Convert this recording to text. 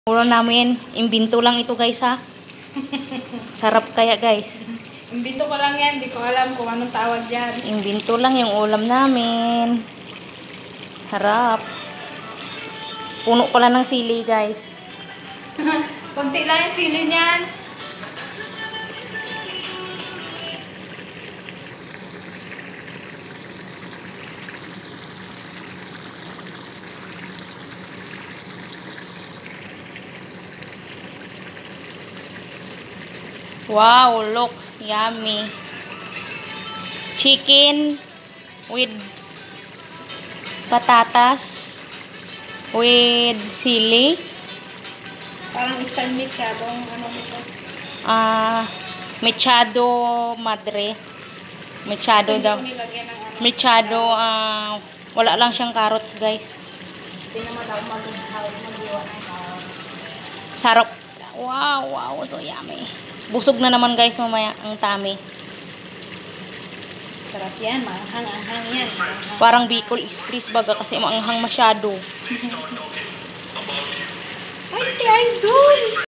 Ulo namin, imbento lang ito guys ha. Sarap kaya guys. Imbento ko lang yan, di ko alam kung anong tawag dyan. Imbento lang yung ulam namin. Sarap. Puno pala ng sili guys. Kunti lang yung sili niyan. Wow, look, yummy. Chicken with patatas with sili. Parang isang mechadong ano nito. Mechado madre. Mechado Kasi daw. hindi ko nilagyan ng ano. Mechado, wala lang siyang carrots guys. Hindi naman daw mag-iwa ng carrots. Sarap. Wow, wow, so yummy. Busog na naman guys mamaya ang tummy. Sarap yan, maanghang-anghang yan. Parang Bicol Express baga kasi maanghang masyado. Ay, si Idol!